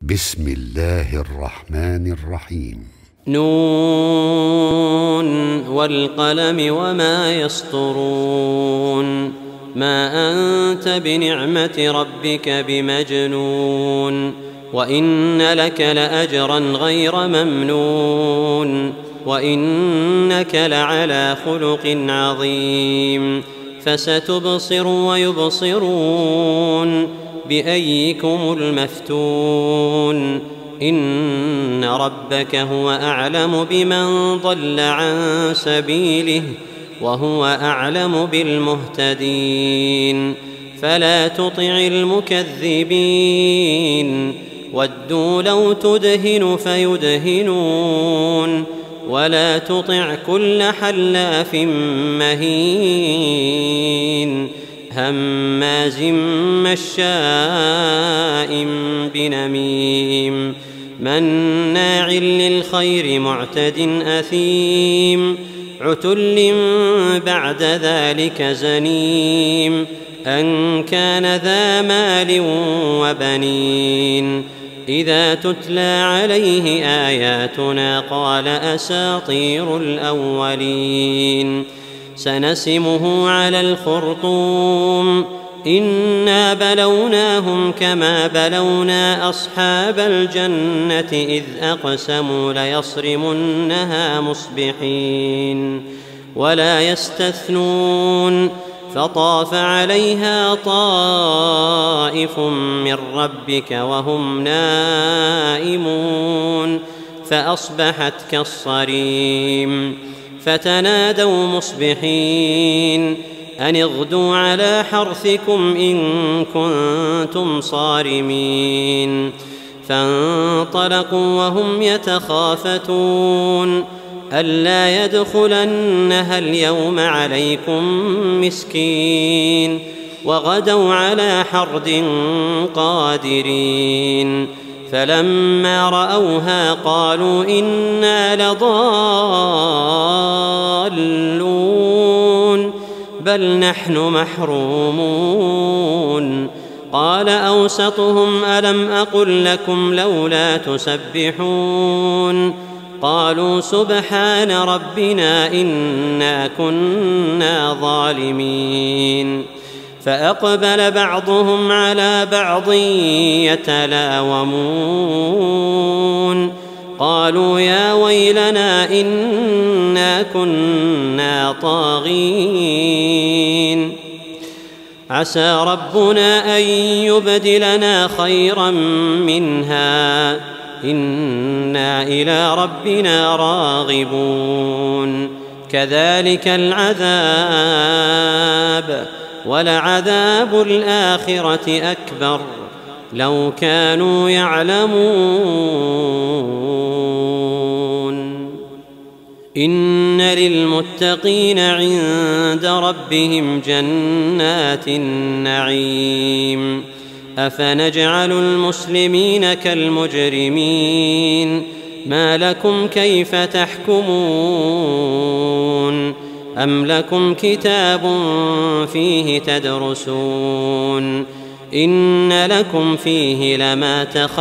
بسم الله الرحمن الرحيم. نون والقلم وما يسطرون. ما أنت بنعمة ربك بمجنون. وإن لك لأجرا غير ممنون. وإنك لعلى خلق عظيم. فستبصر ويبصرون بأيكم المفتون. إن ربك هو أعلم بمن ضل عن سبيله وهو أعلم بالمهتدين. فلا تطع المكذبين. ودوا لو تدهن فيدهنون. ولا تطع كل حلاف مهين هماز مشاء بنميم مناع للخير معتد أثيم عتل بعد ذلك زنيم أن كان ذا مال وبنين. إذا تتلى عليه آياتنا قال أساطير الأولين. سنسمه على الخرطوم. إنا بلوناهم كما بلونا أصحاب الجنة إذ أقسموا ليصرمنها مصبحين ولا يستثنون. فطاف عليها طائف من ربك وهم نائمون فأصبحت كالصريم. فتنادوا مصبحين أن اغدوا على حرثكم إن كنتم صارمين. فانطلقوا وهم يتخافتون ألا يدخلنها اليوم عليكم مسكين. وغدوا على حرد قادرين. فلما رأوها قالوا إنا لضالون بل نحن محرومون. قال أوسطهم ألم أقل لكم لولا تسبحون. قالوا سبحان ربنا إنا كنا ظالمين. فأقبل بعضهم على بعض يتلاومون قالوا يا ويلنا إنا كنا طاغين. عسى ربنا أن يبدلنا خيرا منها إنا إلى ربنا راغبون. كذلك العذاب ولعذاب الآخرة أكبر لو كانوا يعلمون. إن للمتقين عند ربهم جنات النعيم. أفنجعل المسلمين كالمجرمين. ما لكم كيف تحكمون. أم لكم كتاب فيه تدرسون. إن لكم فيه لما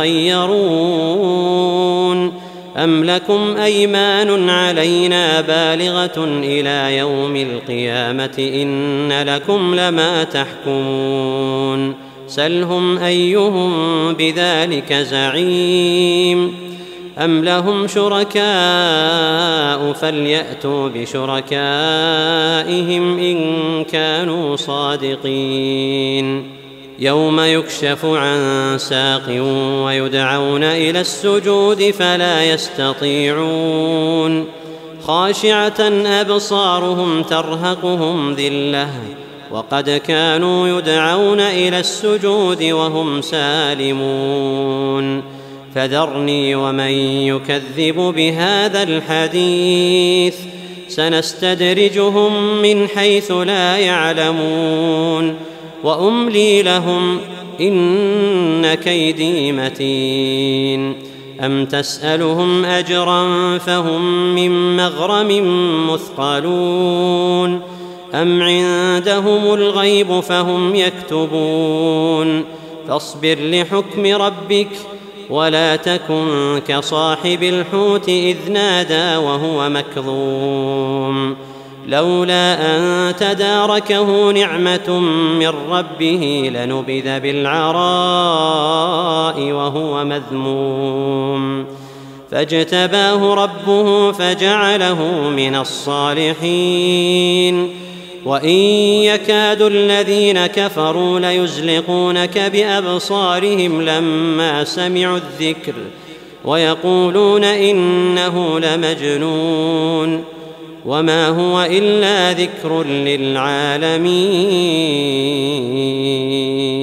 تخيرون. أم لكم أيمان علينا بالغة إلى يوم القيامة إن لكم لما تحكمون. سلهم أيهم بذلك زعيم. أم لهم شركاء فليأتوا بشركائهم إن كانوا صادقين. يوم يكشف عن ساق ويدعون إلى السجود فلا يستطيعون. خاشعة أبصارهم ترهقهم ذلة وقد كانوا يدعون إلى السجود وهم سالمون. فذرني ومن يكذب بهذا الحديث سنستدرجهم من حيث لا يعلمون وأملي لهم إن كيدي متين. أم تسألهم أجرا فهم من مغرم مثقلون أم عندهم الغيب فهم يكتبون. فاصبر لحكم ربك ولا تكن كصاحب الحوت إذ نادى وهو مكظوم لولا أن تداركه نعمة من ربه لنبذ بالعراء وهو مذموم فاجتباه ربه فجعله من الصالحين وإن يكاد الذين كفروا ليزلقونك بأبصارهم لما سمعوا الذكر ويقولون إنه لمجنون وما هو إلا ذكر للعالمين.